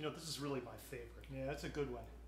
You know, this is really my favorite. Yeah, that's a good one.